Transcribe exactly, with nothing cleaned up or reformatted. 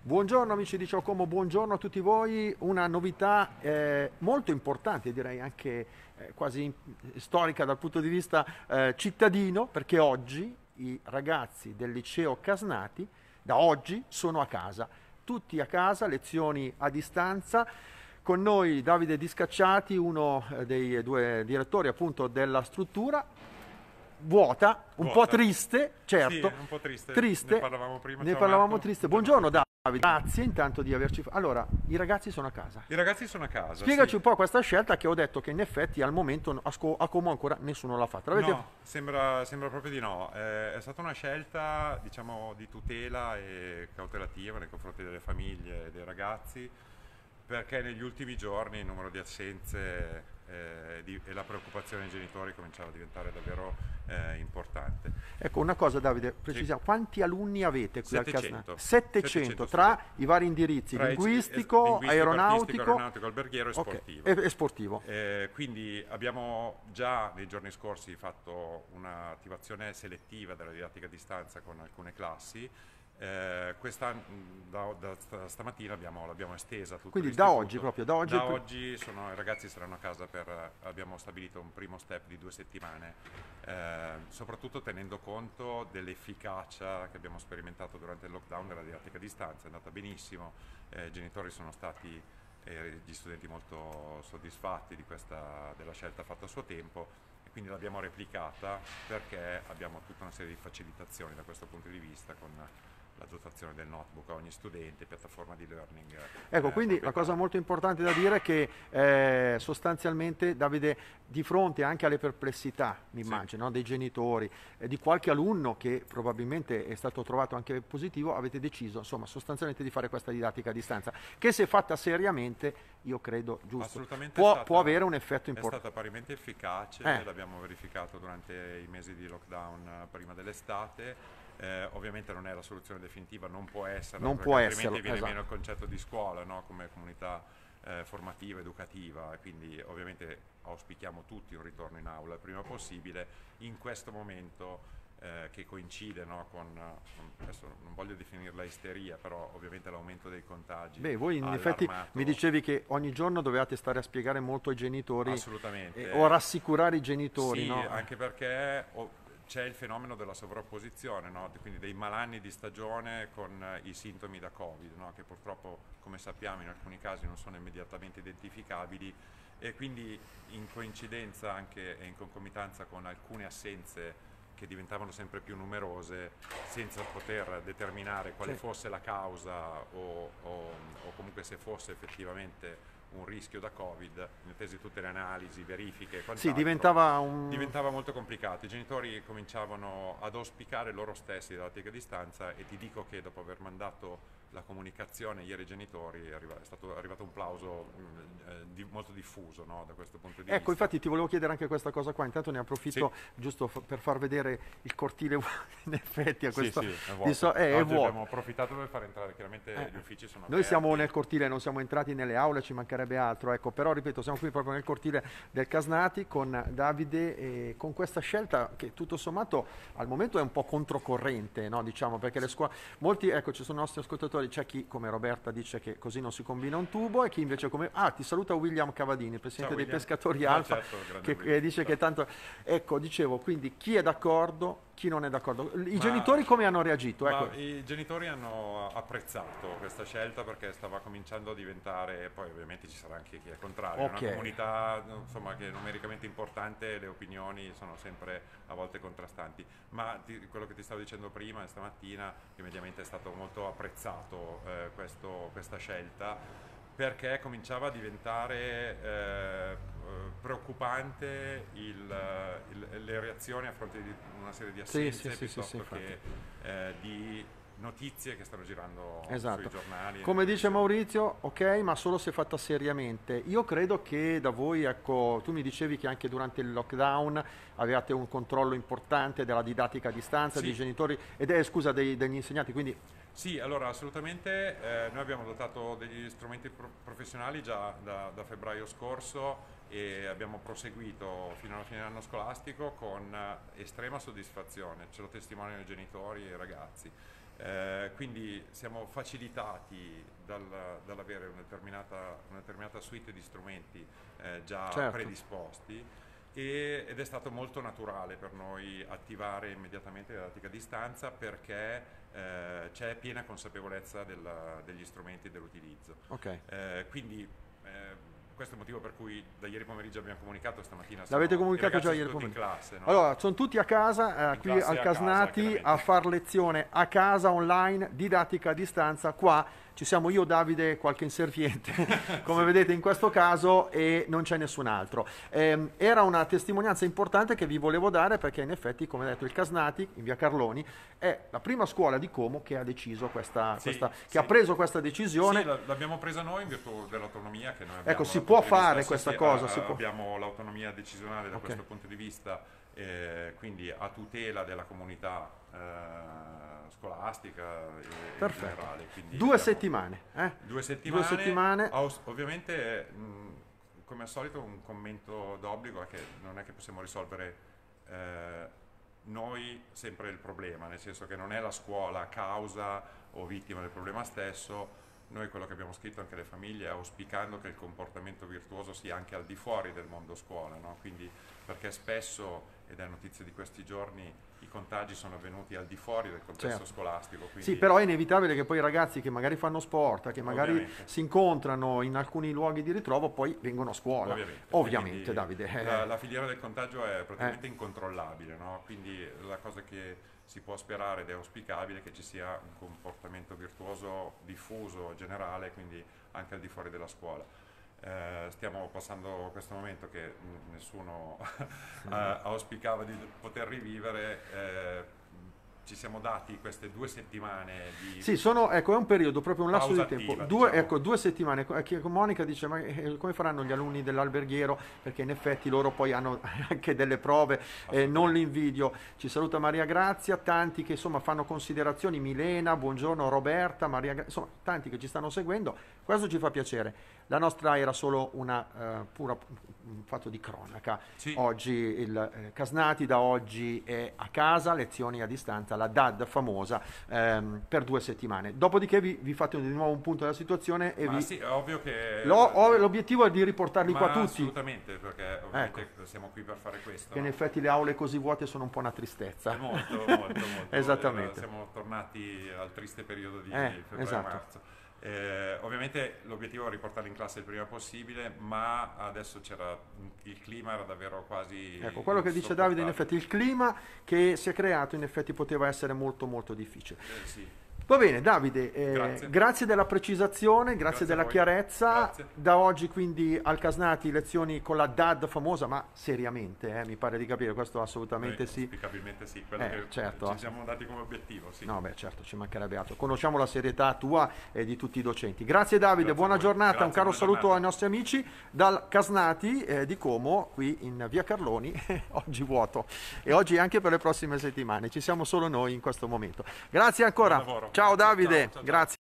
Buongiorno amici di Ciao Como, buongiorno a tutti voi. Una novità eh, molto importante, direi anche eh, quasi in- storica dal punto di vista eh, cittadino, perché oggi i ragazzi del liceo Casnati da oggi sono a casa, tutti a casa, lezioni a distanza. Con noi Davide Discacciati, uno eh, dei due direttori appunto della struttura, vuota, un po' Vuota. triste, Sì, certo, è un po' triste, ne triste, parlavamo prima, ne ciao parlavamo Marco, triste. buongiorno a Buongiorno tutti. Davide, grazie intanto di averci... fa- Allora, i ragazzi sono a casa. I ragazzi sono a casa, Spiegaci sì. un po' questa scelta che ho detto che in effetti al momento a, Sco- a Como ancora nessuno l'ha fatta. L'avete... No, sembra, sembra proprio di no. Eh, è stata una scelta, diciamo, di tutela e cautelativa nei confronti delle famiglie e dei ragazzi, perché negli ultimi giorni il numero di assenze eh, di- e la preoccupazione dei genitori cominciava a diventare davvero eh, importante. Ecco, una cosa Davide, Sì. precisiamo, quanti alunni avete qui al Casnati? settecento. settecento tra i vari indirizzi, Tra i- es- linguistico, linguistico, artistico, aeronautico, aeronautico, alberghiero e ok, sportivo. e, e sportivo. Eh, quindi abbiamo già nei giorni scorsi fatto un'attivazione selettiva della didattica a distanza con alcune classi. Eh, questa mh, da, da sta- stamattina abbiamo- l'abbiamo estesa a tutto Quindi da l'istituto. oggi, proprio da oggi... Da oggi sono- i ragazzi saranno a casa per, abbiamo stabilito un primo step di due settimane, eh, soprattutto tenendo conto dell'efficacia che abbiamo sperimentato durante il lockdown della didattica a distanza. È andata benissimo, eh, i genitori sono stati e gli studenti molto soddisfatti di questa, della scelta fatta a suo tempo, e quindi l'abbiamo replicata perché abbiamo tutta una serie di facilitazioni da questo punto di vista, con la dotazione del notebook a ogni studente, piattaforma di learning. Ecco, eh, quindi la cosa proprietaria. molto importante da dire è che eh, sostanzialmente, Davide, di fronte anche alle perplessità, mi Sì. immagino, no, dei genitori, eh, di qualche alunno che probabilmente è stato trovato anche positivo, avete deciso, insomma, sostanzialmente di fare questa didattica a distanza, che se fatta seriamente, io credo, giusto, Assolutamente è può, stata- può avere un effetto È importante. stata parimenti efficace, Eh. l'abbiamo verificato durante i mesi di lockdown eh, prima dell'estate. Eh, ovviamente non è la soluzione definitiva, non può essere, Non perché può altrimenti esserlo, viene esatto. meno il concetto di scuola, no? Come comunità eh, formativa, educativa, e quindi ovviamente auspichiamo tutti un ritorno in aula il prima possibile. In questo momento eh, che coincide, no, con, con- adesso non voglio definirla isteria, però ovviamente l'aumento dei contagi Beh, voi in ha effetti allarmato. mi dicevi che ogni giorno dovevate stare a spiegare molto ai genitori Assolutamente. eh, o a rassicurare i genitori, Sì, no? anche perché oh, c'è il fenomeno della sovrapposizione, no? Quindi dei malanni di stagione con eh, i sintomi da Covid, no? Che purtroppo, come sappiamo, in alcuni casi non sono immediatamente identificabili, e quindi in coincidenza anche e in concomitanza con alcune assenze che diventavano sempre più numerose, senza poter determinare quale Sì. fosse la causa o, o- o comunque se fosse effettivamente un rischio da Covid, in attesa di tutte le analisi, verifiche e quant'altro. Sì, diventava un... Diventava molto complicato, i genitori cominciavano ad auspicare loro stessi la didattica a distanza, e ti dico che dopo aver mandato la comunicazione ieri ai genitori è, arriva- è stato arrivato un plauso mh, eh, di- molto diffuso, no, da questo punto di Ecco, vista. infatti ti volevo chiedere anche questa cosa qua, intanto ne approfitto giusto f- per far vedere il cortile, in effetti a Sì, questo... sì, è di vuoto. so- eh, è Oggi vuoto. abbiamo approfittato per far entrare, chiaramente Eh, gli uffici sono Noi siamo aperti. nel cortile, non siamo entrati nelle aule, ci mancherebbe altro, ecco, però ripeto, siamo qui proprio nel cortile del Casnati con Davide e con questa scelta che tutto sommato al momento è un po' controcorrente, no? Diciamo, perché le scuole, molti, ecco, ci sono i nostri ascoltatori, c'è chi come Roberta dice che così non si combina un tubo, e chi invece come, ah, ti saluta William Cavadini, presidente Ciao, dei William. pescatori Ah, Alfa, certo, grande che, William, che dice che tanto, ecco, dicevo, quindi chi è d'accordo, chi non è d'accordo, i Ma- genitori come hanno reagito? Ma Ecco. i genitori hanno apprezzato questa scelta perché stava cominciando a diventare, poi ovviamente ci sarà anche chi è contrario, è Ok. una comunità insomma, che è numericamente importante, le opinioni sono sempre a volte contrastanti, ma ti- quello che ti stavo dicendo prima, stamattina, che mediamente è stato molto apprezzato eh, questo- questa scelta, perché cominciava a diventare eh, eh, preoccupante il, il- le reazioni a fronte di una serie di Sì, assenze sì, sì, sì, sì, piuttosto infatti. che eh, di notizie che stanno girando Esatto. sui giornali. Come e dice nelle Maurizio, ok, ma solo se fatta seriamente. Io credo che da voi, ecco, tu mi dicevi che anche durante il lockdown avevate un controllo importante della didattica a distanza, Sì. dei genitori, ed è, scusa, dei- degli insegnanti, quindi Sì, allora assolutamente, eh, noi abbiamo dotato degli strumenti pro- professionali già da, da febbraio scorso, e abbiamo proseguito fino alla fine dell'anno scolastico con eh, estrema soddisfazione, ce lo testimoniano i genitori e i ragazzi. Eh, quindi siamo facilitati dal, dall'avere una determinata, una determinata suite di strumenti eh, già Certo. predisposti, e, ed è stato molto naturale per noi attivare immediatamente la didattica a distanza, perché eh, c'è piena consapevolezza della, degli strumenti e dell'utilizzo. Ok. Eh, quindi eh, questo è il motivo per cui da ieri pomeriggio abbiamo comunicato, stamattina L'avete sono- comunicato i ragazzi già ieri sono tutti pomeriggio. in classe, no? Allora, sono tutti a casa, eh, In qui classe al a casa, Casnati, chiaramente. a far lezione a casa, online, didattica a distanza. Qua ci siamo io, Davide e qualche inserviente, come Sì. vedete in questo caso, e non c'è nessun altro. Ehm, era una testimonianza importante che vi volevo dare, perché in effetti, come detto, il Casnati, in via Carloni, è la prima scuola di Como che ha deciso questa, Sì, questa che sì. ha preso questa decisione. Sì, la- l'abbiamo presa noi in virtù dell'autonomia che noi abbiamo. Ecco, si dal può punto di vista- fare sì, questa sì, cosa, a- si può. abbiamo l'autonomia decisionale da Ok. questo punto di vista, eh, quindi a tutela della comunità eh, scolastica e in Perfetto. generale. Quindi Due abbiamo- settimane. Eh? Due settimane. Due settimane. Aus- ovviamente, mh, come al solito, un commento d'obbligo è che non è che possiamo risolvere eh, noi sempre il problema, nel senso che non è la scuola causa o vittima del problema stesso. Noi quello che abbiamo scritto anche alle famiglie è auspicando che il comportamento virtuoso sia anche al di fuori del mondo scuola, no? Quindi, perché spesso, ed è notizia di questi giorni, i contagi sono avvenuti al di fuori del contesto Certo. scolastico. Quindi Sì, però è inevitabile che poi i ragazzi che magari fanno sport, che magari Ovviamente. si incontrano in alcuni luoghi di ritrovo, poi vengono a scuola. Ovviamente, Ovviamente, quindi Davide. eh. La, la filiera del contagio è praticamente Eh. incontrollabile, no? Quindi la cosa che si può sperare ed è auspicabile è che ci sia un comportamento virtuoso diffuso, generale, quindi anche al di fuori della scuola. Eh, stiamo passando questo momento che mh, nessuno eh, auspicava di poter rivivere. eh, ci siamo dati queste due settimane di Sì, sono, ecco, è un periodo, proprio un lasso pausa di tempo. attiva, Due, diciamo. ecco, due settimane. Co- che Monica dice, ma eh, come faranno gli alunni dell'alberghiero? Perché in effetti loro poi hanno anche delle prove, eh, non li invidio. Ci saluta Maria Grazia, tanti che insomma fanno considerazioni, Milena, buongiorno Roberta, Maria Gra- insomma tanti che ci stanno seguendo. Questo ci fa piacere. La nostra era solo una eh, pura un fatto di cronaca. Sì. Oggi il eh, Casnati da oggi è a casa, lezioni a distanza, la D A D famosa, ehm, per due settimane. Dopodiché vi, vi fate di nuovo un punto della situazione e Ma vi... sì, è ovvio che Lo- ho- l'obiettivo è di riportarli Ma qua tutti, assolutamente, perché ovviamente siamo qui per fare questo. che in no? effetti le aule così vuote sono un po' una tristezza. È molto, molto, molto. Esattamente. Eh, siamo tornati al triste periodo di Eh, febbraio-marzo. esatto. Eh, ovviamente l'obiettivo è riportarli in classe il prima possibile, ma adesso c'era il clima era davvero quasi Ecco, quello che dice Davide, in insopportabile. effetti il clima che si è creato in effetti poteva essere molto molto difficile. Eh, sì. Va bene Davide, eh, Grazie. grazie della precisazione, grazie, Grazie a della voi. chiarezza. Grazie. Da oggi quindi al Casnati lezioni con la D A D famosa, ma seriamente, eh, mi pare di capire, questo assolutamente Noi sì. auspicabilmente sì, quello Eh, che certo. ci siamo dati come obiettivo. Sì. No, beh, certo, ci mancherebbe altro. Conosciamo la serietà tua e di tutti i docenti. Grazie Davide, Grazie buona a voi. giornata, Grazie, un caro buona saluto giornata. ai nostri amici dal Casnati eh, di Como, qui in via Carloni, oggi vuoto. E oggi anche per le prossime settimane, ci siamo solo noi in questo momento. Grazie ancora. Buon lavoro. Ciao Grazie. Davide, Ciao, ciao, ciao. grazie.